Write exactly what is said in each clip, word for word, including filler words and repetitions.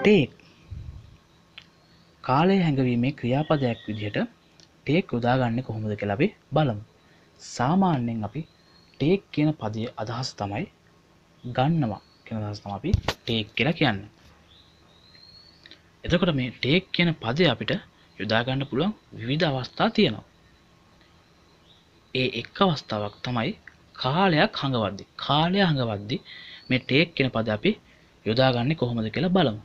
take කාලය හැඟවීමේ ක්‍රියාපදයක් විදිහට take යොදාගන්නේ කොහොමද කියලා අපි බලමු. සාමාන්‍යයෙන් අපි take කියන පදයේ අදහස තමයි ගන්නවා කියන අදහස තමයි අපි take කියලා කියන්නේ. එතකොට මේ take කියන පදය අපිට යොදා ගන්න පුළුවන් විවිධ අවස්ථා තියෙනවා. ඒ එක් අවස්ථාවක් තමයි කාලයක් හඟවද්දී. කාලය හඟවද්දී මේ take කියන පදය අපි යොදාගන්නේ කොහොමද කියලා බලමු.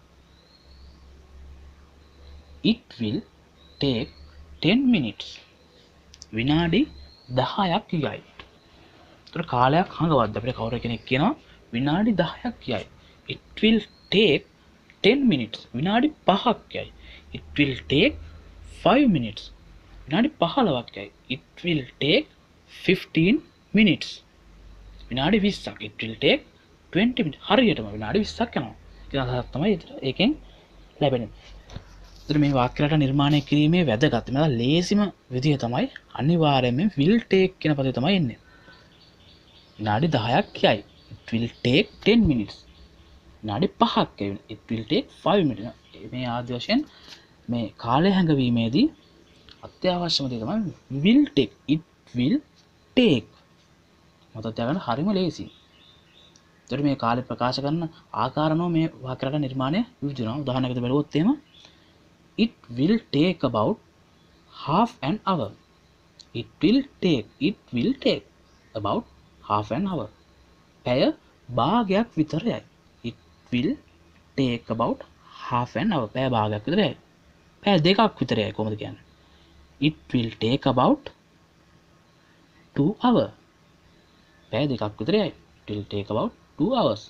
It will take ten minutes. විනාඩි දහයක් යයි. ඒතර කාලයක් හඟවද්දී අපිට කවුරු කෙනෙක් කියනවා විනාඩි දහයක් යයි. It will take ten minutes. විනාඩි පහක් යයි. It will take five minutes. විනාඩි පහළොවක් යයි. It will take fifteen minutes. විනාඩි විස්සක්. It will take twenty minutes. හරියටම විනාඩි විස්සක් යනවා. කියන අදහස තමයි ඒකෙන් ලැබෙන්නේ. ඒතර මේ වාක්‍ය රට නිර්මාණය කිරීමේ වැදගත් මම ලේසිම විදිය තමයි අනිවාර්යයෙන්ම will take කියන පදේ තමයි එන්නේ. විනාඩි දහයක් යයි. It will take ten minutes. විනාඩි පහක් යයි. It will take five minutes. මේ ආදී වශයෙන් මේ කාලය හැඟවීමේදී අත්‍යවශ්‍යම දේ තමයි will take. It will take. මතක තියාගන්න හරිම ලේසියි. ඒතර මේ කාලය ප්‍රකාශ කරන ආකාරනෝ මේ වාක්‍ය රට නිර්මාණය විවිධ වෙනවා. උදාහරණයකට බලුවොත් එහෙම It will take about half an hour. It will take. It will take about half an hour. පැය භාගයක් විතර යයි. It will take about half an hour. පැය භාගයක් විතර යයි. පැය දෙකක් විතර යයි කොහොමද කියන්නේ? It will take about two hours. පැය දෙකක් විතර යයි. It will take about two hours.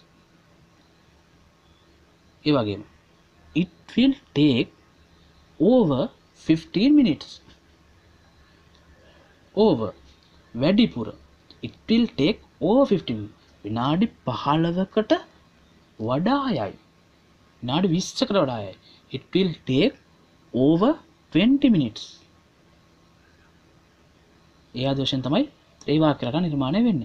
ඒ වගේම It will take over fifteen minutes. Over වැඩිපුර. It will take over fifteen minutes. විනාඩි පහළොවකට වඩා යයි. විනාඩි විස්සකට වඩා යයි. It will take over twenty minutes. ඒ ආදී වශයෙන් තමයි ඒ වාක්‍ය රට නිර්මාණය වෙන්නේ.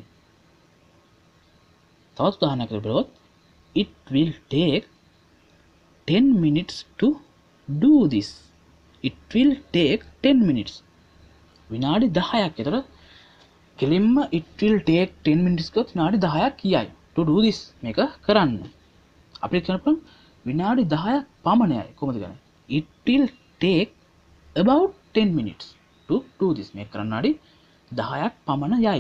තවත් උදාහරණයක් බලුවොත් It will take ten minutes to do this. It will take ten minutes. විනාඩි දහයක්. ඒතර කෙලින්ම it will take ten minutes ගොත් විනාඩි දහයක් යයි. to do this මේක කරන්න. අපිට කියන්න පුළුවන් විනාඩි දහයක් පමණයි. කොහොමද ගන්නේ? It will take about ten minutes to do this. මේක කරන්න විනාඩි දහයක් පමණ යයි.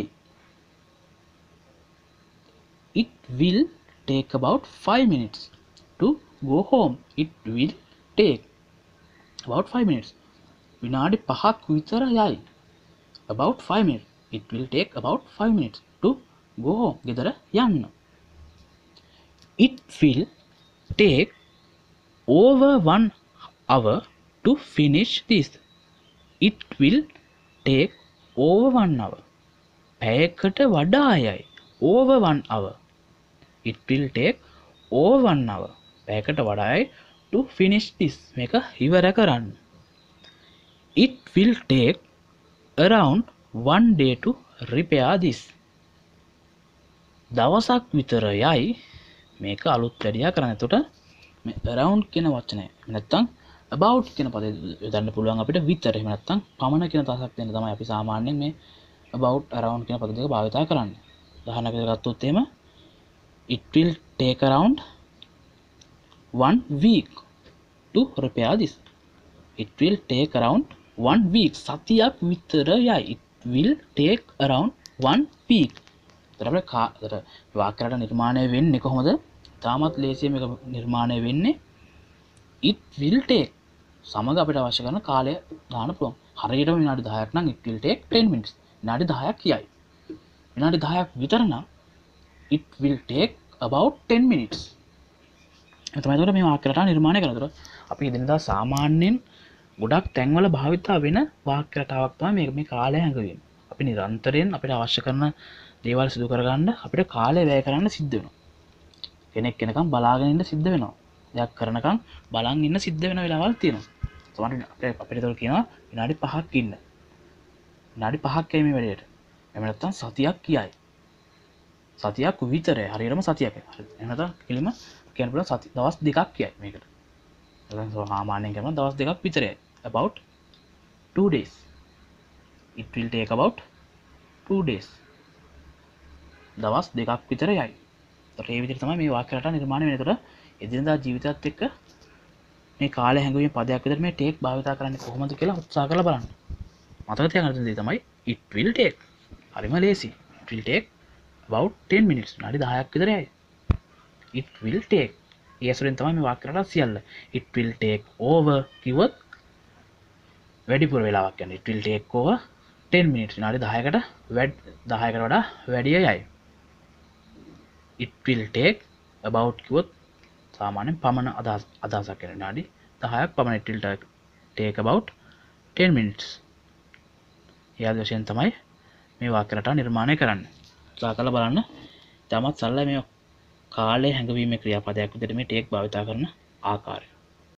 It will take about five minutes to go home. It will take about five minutes. විනාඩි පහක් විතර යයි. About five minutes. It will take about five minutes to go home. ගෙදර යන්න. It will take over one hour to finish this. It will take over one hour. පැයකට වඩා යයි. Over one hour. It will take over one hour. පැයකට වඩා යයි to finish this. මේක ඉවර කරන්න. It will take around one day to repair this. දවසක් විතර යයි මේක අලුත් වැඩියා කරන්න. එතකොට මේ around කියන වචනේ නැත්තම් about කියන පදේ යොදන්න පුළුවන් අපිට විතර. එහෙම නැත්තම් පමණ කියන තසක් දෙන්න තමයි අපි සාමාන්‍යයෙන් මේ about around කියන පද දෙක භාවිත කරන්නේ. උදාහරණයක් ගත්තොත් එහෙම It will take around one week to repair this. It will take around one week. සතියක් විතර යයි. It will take around one week. ඒතර අපේ වාක්‍ය රට නිර්මාණය වෙන්නේ කොහොමද? තාමත් ලේසියෙන් මේක නිර්මාණය වෙන්නේ it will take සමග අපිට අවශ්‍ය කරන කාලය දාන්න පුළුවන්. හරියටම විනාඩි දහයක් නම් it will take ten minutes. විනාඩි දහයක් යයි. විනාඩි දහයක් විතර නම් it will take about ten minutes. ඒ තමයි ඒතකොට මේ වාක්‍ය රටා නිර්මාණය කරනකොට අපි එදිනදා සාමාන්‍යයෙන් ගොඩක් තැන්වල භාවිතා වෙන වාක්‍ය රටාවක් තමයි මේක. මේ කාලය හැඟවීම. අපි නිරන්තරයෙන් අපිට අවශ්‍ය කරන දේවල් සිදු කරගන්න අපිට කාලය වැය කරන්න සිද්ධ වෙනවා. කෙනෙක් කෙනකම් බලාගෙන ඉන්න සිද්ධ වෙනවා. දෙයක් කරනකම් බලන් ඉන්න සිද්ධ වෙන වෙලාවල් තියෙනවා. සමහර අපිට අපිට ඒක කියනවා විනාඩි පහක් ඉන්න. විනාඩි පහක් යයි මේ වැඩේට. එහෙම නැත්නම් සතියක් කියයි. සතියක් විතරයි. හරියටම සතියක්. හරි. එහෙම නැත්නම් කෙලිම කියන්න පුළුවන් සති දවස් දෙකක් කියයි මේකට. දැන් සාමාන්‍යයෙන් කරන දවස් දෙකක් විතරයි. about two days. it will take about two days. දවස් දෙකක් විතර යයි. ඒතකොට මේ විදිහට තමයි මේ වාක්‍ය රටා නිර්මාණය වෙන්නේ. ඒතකොට එදිනදා ජීවිතයත් එක්ක මේ කාලය හැඟවීම පදයක් විදිහට මේ take භාවිත කරන්නේ කොහොමද කියලා උත්සාහ කරලා බලන්න. මතක තියාගන්න දේ තමයි it will take. හරිම ලේසි. it will take about ten minutes. විනාඩි දහයක් විතර යයි. it will take. ඒ ඇසුරෙන් තමයි මේ වාක්‍ය රටා සියල්ල. it will take over කිව්වොත් වැඩිපුර වෙලාවක් යනවා. it will take over ten minutes. විනාඩි දහයකට වැඩ දහයකට වඩා වැඩි යයි. it will take about කිව්වොත් සාමාන්‍යයෙන් පමණ අදහස් අදහසක් වෙන විනාඩි දහයක් පමණ. it will take about ten minutes. ඒ ආදී වශයෙන් තමයි මේ වාක්‍ය රටා නිර්මාණය කරන්නේ. උත්සාහ කරලා බලන්න. තමත් සරලයි මේ කාලය හැඟවීමේ ක්‍රියාපදයක් විදිහට මේ take භාවිත කරන ආකාරය.